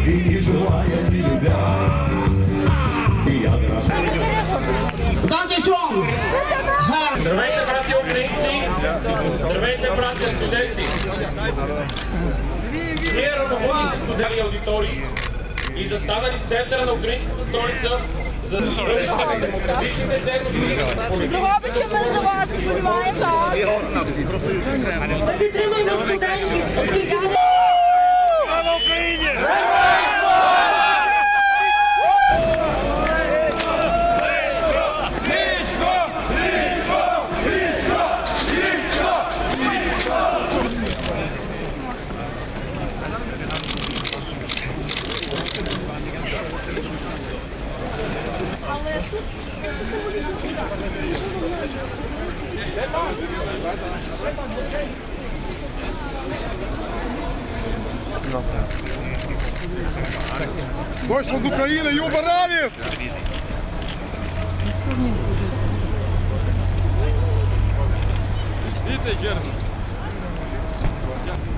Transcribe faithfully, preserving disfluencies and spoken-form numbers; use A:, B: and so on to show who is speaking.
A: и желая не любя. Я дрожу.
B: Здравейте, брати украинци! Здравейте, брати студенти! Ние ръководните студенти аудитории и застанали в центъра на украинската столица за да свършите на демократичните ценности.
C: Това обичаме за вас, понимаем так. Ми підтримуємо студентів, оскільки вони...
D: Слава Україні!
E: Точно з України, Юба Равів! Вітай, Герман!